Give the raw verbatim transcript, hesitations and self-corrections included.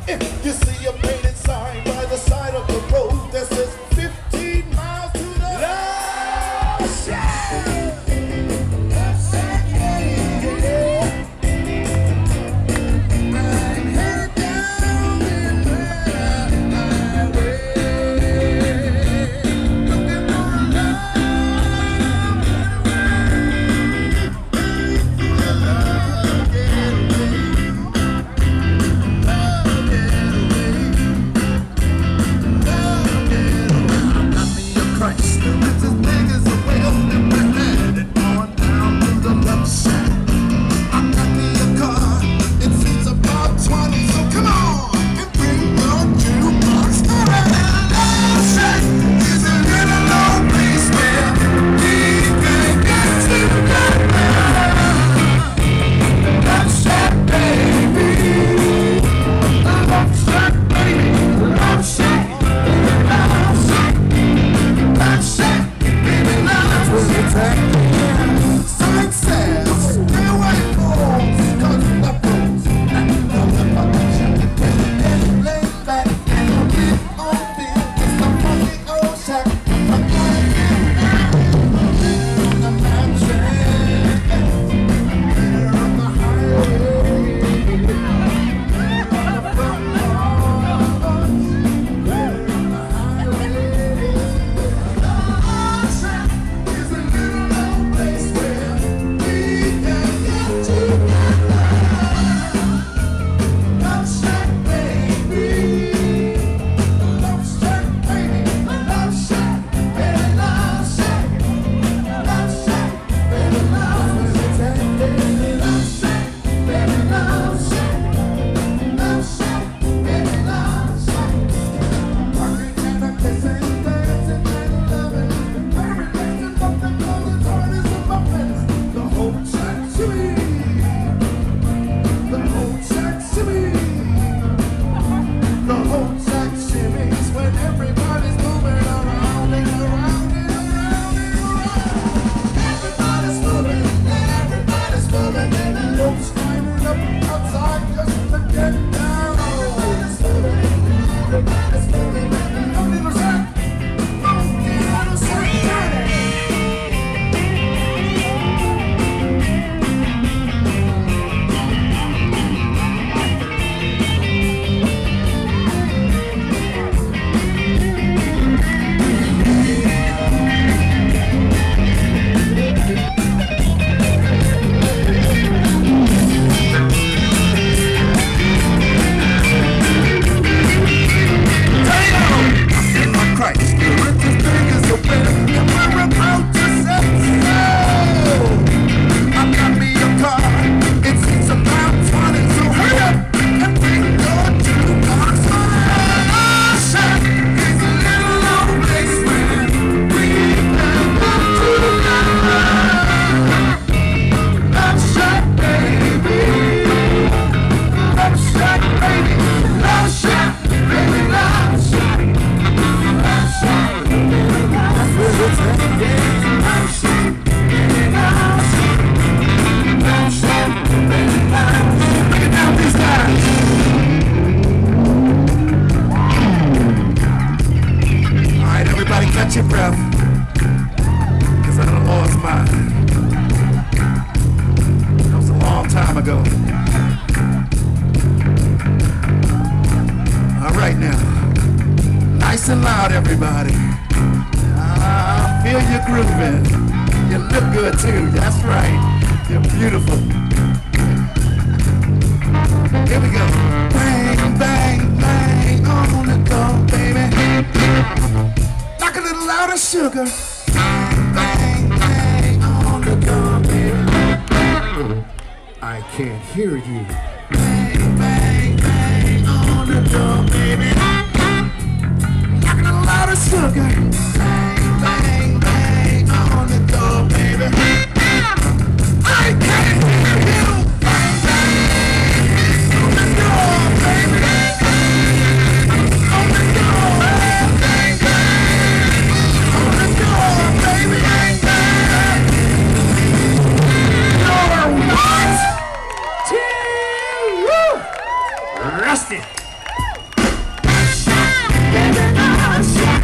If you see a painted sign by the side of the road that says fifteen miles to the love shack. Love shack, yeah, yeah. I'm headed down the highway, looking for love. Catch your breath, because I done lost mine. That was a long time ago. All right now, nice and loud, everybody. Ah, feel you grooving. You look good too, that's right. You're beautiful. Here we go. Bang, bang, bang, on the go, baby. Like a little louder, sugar. Bang, bang, on the gun, baby. I can't hear you. Bang, bang, bang, on the gun, baby. Like a little louder, sugar. Bang, bang, bang, on the gun, baby. I can't hear you. Bang, bang, on the gun, baby. On the gun, bang, bang. On the gun, baby, bang, bang. You're what? Two, woo! Rusty. Just